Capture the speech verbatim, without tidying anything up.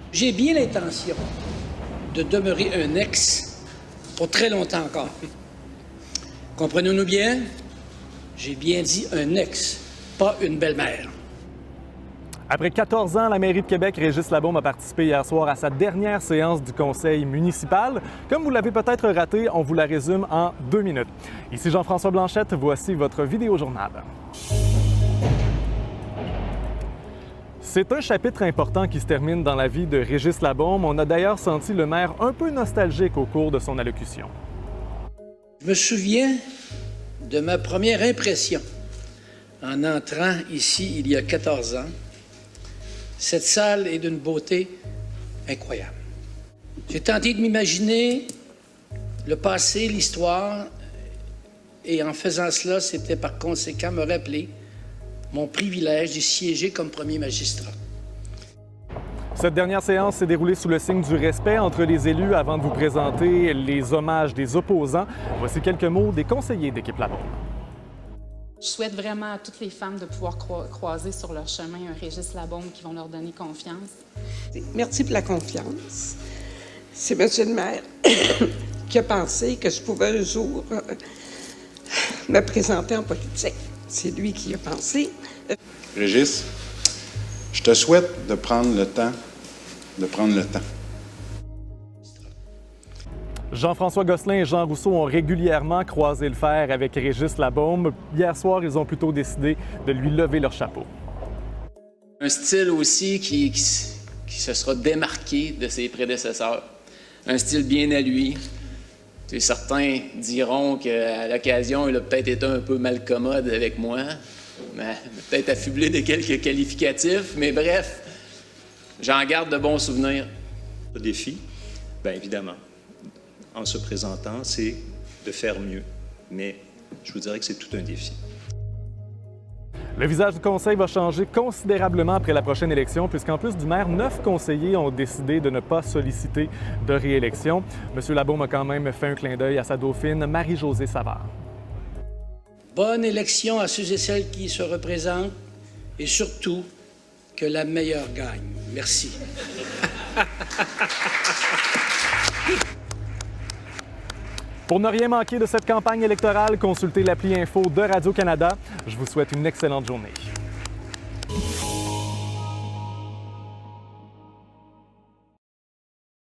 J'ai bien l'intention de demeurer un ex pour très longtemps encore. Comprenons-nous bien, j'ai bien dit un ex, pas une belle-mère. Après quatorze ans, la mairie de Québec, Régis Labaume a participé hier soir à sa dernière séance du conseil municipal. Comme vous l'avez peut-être raté, on vous la résume en deux minutes. Ici Jean-François Blanchette, voici votre vidéo-journal. C'est un chapitre important qui se termine dans la vie de Régis Labaume. On a d'ailleurs senti le maire un peu nostalgique au cours de son allocution. Je me souviens de ma première impression en entrant ici il y a quatorze ans. Cette salle est d'une beauté incroyable. J'ai tenté de m'imaginer le passé, l'histoire, et en faisant cela, c'était par conséquent me rappeler mon privilège de siéger comme premier magistrat. Cette dernière séance s'est déroulée sous le signe du respect entre les élus avant de vous présenter les hommages des opposants. Voici quelques mots des conseillers d'équipe Labaume. Je souhaite vraiment à toutes les femmes de pouvoir cro- croiser sur leur chemin un Régis Labaume qui vont leur donner confiance. Merci pour la confiance. C'est M. le maire qui a pensé que je pouvais un jour euh, me présenter en politique. C'est lui qui a pensé. Régis, je te souhaite de prendre le temps, de prendre le temps. Jean-François Gosselin et Jean Rousseau ont régulièrement croisé le fer avec Régis Labaume. Hier soir, ils ont plutôt décidé de lui lever leur chapeau. Un style aussi qui, qui, qui se sera démarqué de ses prédécesseurs. Un style bien à lui. Et certains diront qu'à l'occasion, il a peut-être été un peu malcommode avec moi, mais peut-être affublé de quelques qualificatifs, mais bref, j'en garde de bons souvenirs. Le défi, bien évidemment, en se présentant, c'est de faire mieux, mais je vous dirais que c'est tout un défi. Le visage du conseil va changer considérablement après la prochaine élection, puisqu'en plus du maire, neuf conseillers ont décidé de ne pas solliciter de réélection. M. Labaume a quand même fait un clin d'œil à sa dauphine, Marie-Josée Savard. Bonne élection à ceux et celles qui se représentent et surtout que la meilleure gagne. Merci. Pour ne rien manquer de cette campagne électorale, consultez l'appli Info de Radio-Canada. Je vous souhaite une excellente journée.